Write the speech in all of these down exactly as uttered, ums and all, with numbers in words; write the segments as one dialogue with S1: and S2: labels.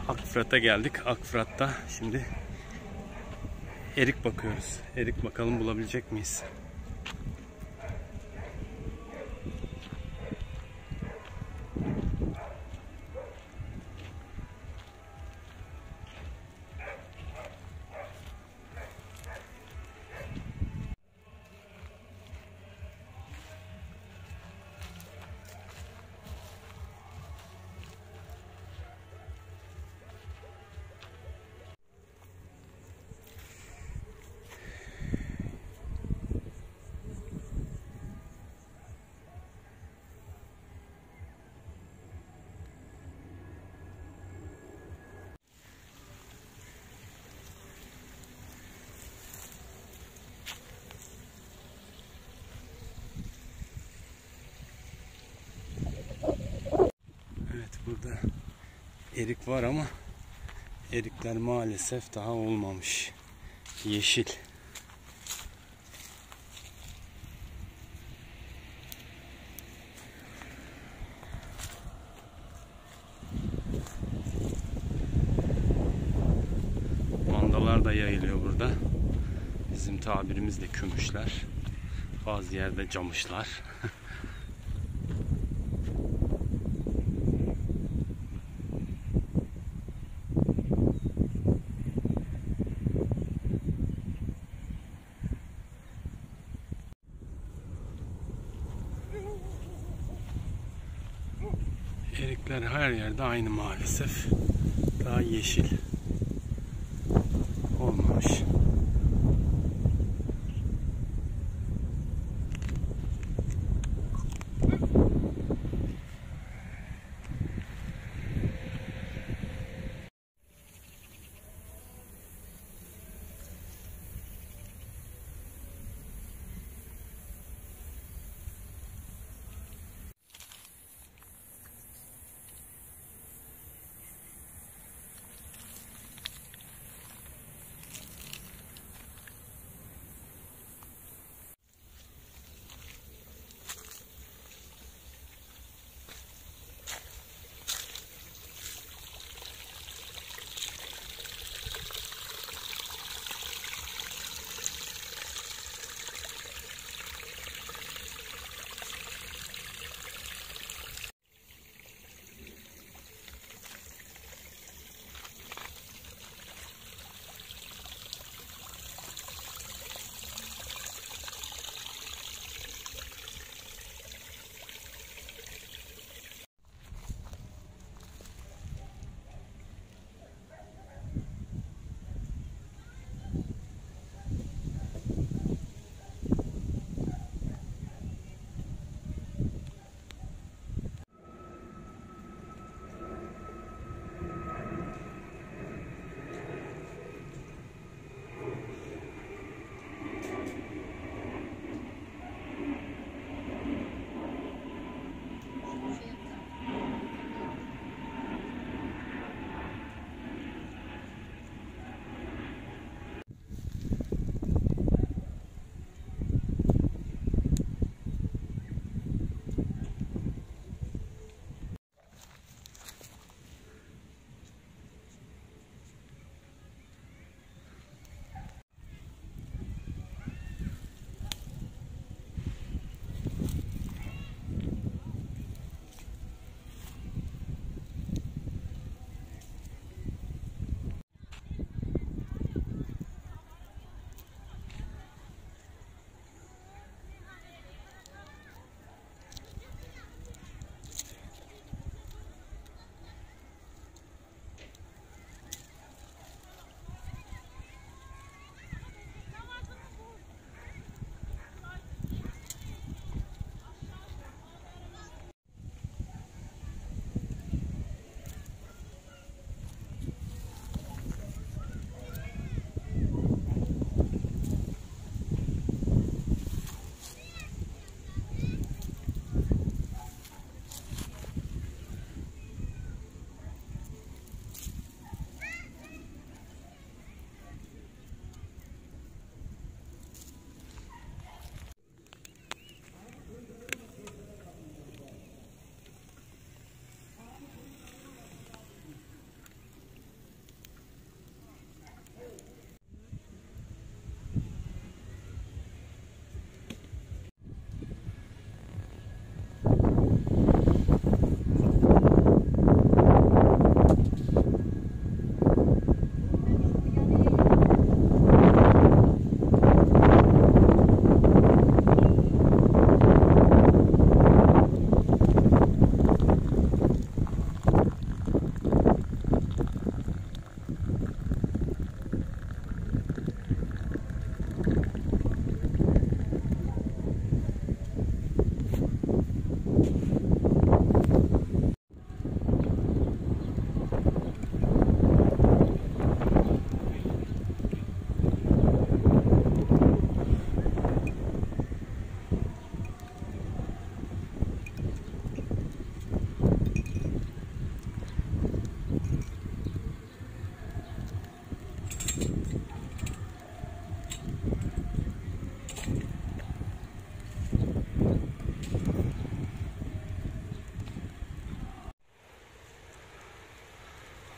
S1: Akfırat'a geldik. Akfırat'ta şimdi erik bakıyoruz. Erik bakalım bulabilecek miyiz? Burada erik var ama erikler maalesef daha olmamış. Yeşil. Mandalar da yayılıyor burada. Bizim tabirimizle kümüşler. Bazı yerde camışlar. Erikler her yerde aynı maalesef. Daha yeşil olmamış.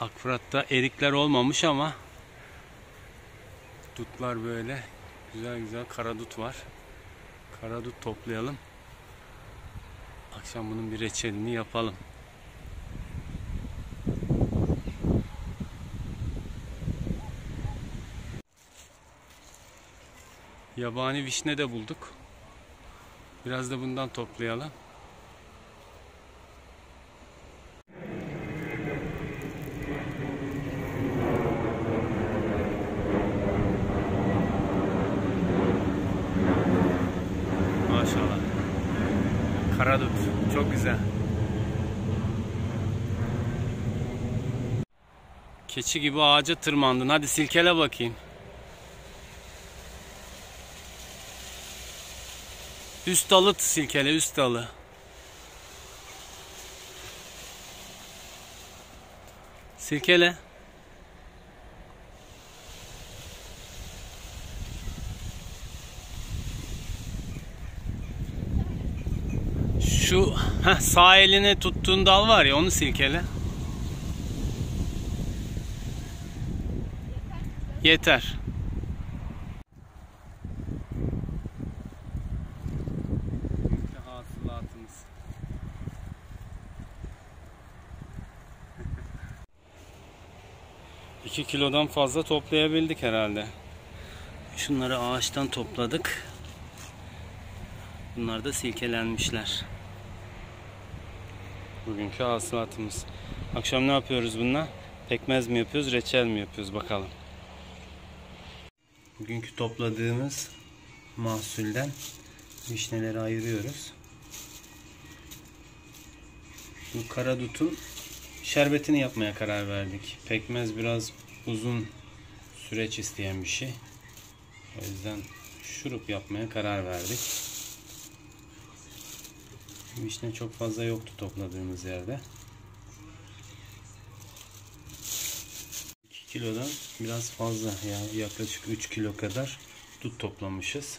S1: Akfırat'ta erikler olmamış ama dutlar böyle güzel güzel karadut var. Karadut toplayalım. Akşam bunun bir reçelini yapalım. Yabani vişne de bulduk. Biraz da bundan toplayalım. Maşallah. Karadut. Çok güzel. Keçi gibi ağaca tırmandın. Hadi silkele bakayım. Üst dalı silkele, üst dalı. Silkele. Şu heh, sağ eline tuttuğun dal var ya, onu silkele. Yeter. Hasılatımız. iki kilodan fazla toplayabildik herhalde. Şunları ağaçtan topladık. Bunlar da silkelenmişler. Bugünkü hasılatımız. Akşam ne yapıyoruz bununla? Pekmez mi yapıyoruz, reçel mi yapıyoruz bakalım. Bugünkü topladığımız mahsulden vişneleri ayırıyoruz. Bu karadutun şerbetini yapmaya karar verdik. Pekmez biraz uzun süreç isteyen bir şey. O yüzden şurup yapmaya karar verdik. Vişne çok fazla yoktu topladığımız yerde. iki kilodan biraz fazla, yani yaklaşık üç kilo kadar dut toplamışız.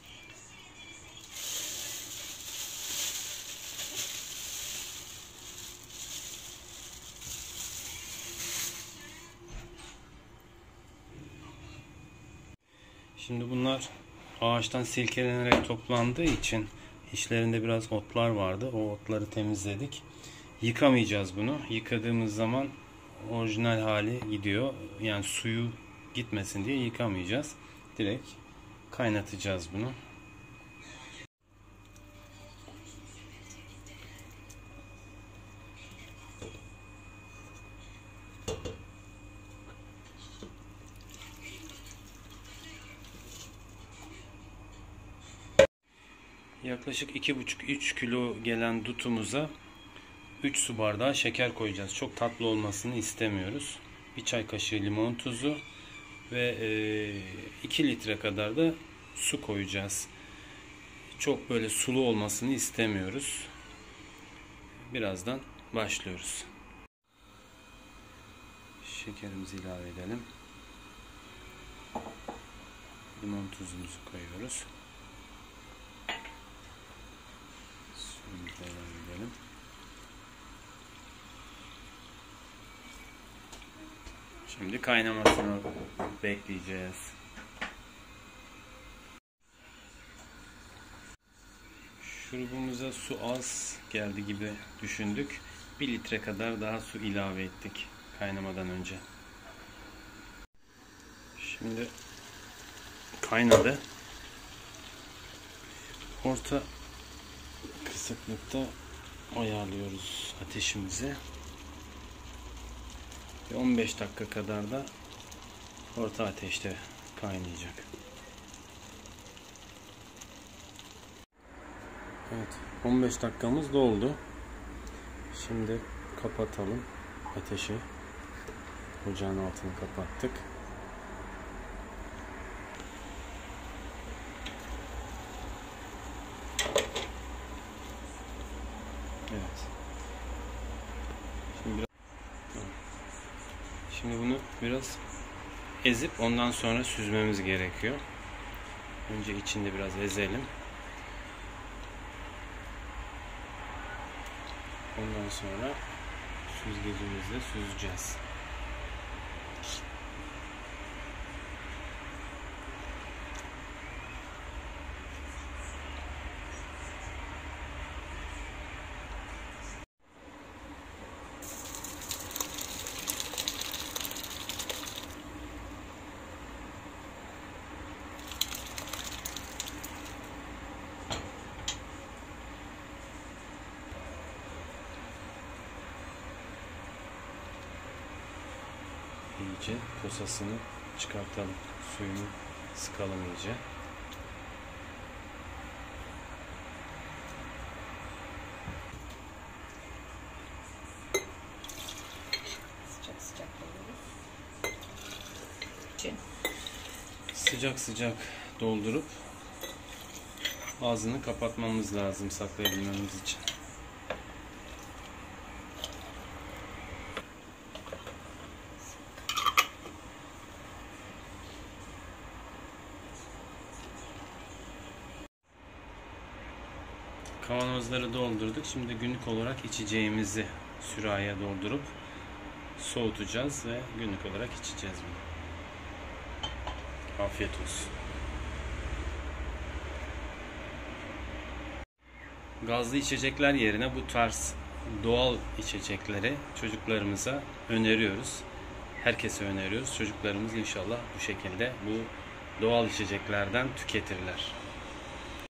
S1: Şimdi bunlar ağaçtan silkelenerek toplandığı için içlerinde biraz otlar vardı. O otları temizledik. Yıkamayacağız bunu. Yıkadığımız zaman orijinal hali gidiyor. Yani suyu gitmesin diye yıkamayacağız. Direkt kaynatacağız bunu. Yaklaşık iki buçuk üç kilo gelen dutumuza üç su bardağı şeker koyacağız. Çok tatlı olmasını istemiyoruz. bir çay kaşığı limon tuzu ve iki litre kadar da su koyacağız. Çok böyle sulu olmasını istemiyoruz. Birazdan başlıyoruz. Şekerimizi ilave edelim. Limon tuzumuzu koyuyoruz. Suyumuzu ilave edelim. Şimdi kaynamasını bekleyeceğiz. Şurubumuza su az geldi gibi düşündük. bir litre kadar daha su ilave ettik kaynamadan önce. Şimdi kaynadı. Orta kısıklıkta ayarlıyoruz ateşimizi. on beş dakika kadar da orta ateşte kaynayacak. Evet, on beş dakikamız doldu. Şimdi kapatalım ateşi. Ocağın altını kapattık. Evet. Şimdi biraz Şimdi bunu biraz ezip ondan sonra süzmemiz gerekiyor. Önce içinde biraz ezelim. Ondan sonra süzgecimizle süzeceğiz. iyice posasını çıkartalım. Suyunu sıkalım iyice.
S2: Sıcak sıcak dolduruyoruz.
S1: Sıcak sıcak doldurup ağzını kapatmamız lazım saklayabilmemiz için. Kavanozları doldurduk. Şimdi günlük olarak içeceğimizi sürahiye doldurup soğutacağız ve günlük olarak içeceğiz bunu. Afiyet olsun. Gazlı içecekler yerine bu tarz doğal içecekleri çocuklarımıza öneriyoruz. Herkese öneriyoruz. Çocuklarımız inşallah bu şekilde bu doğal içeceklerden tüketirler.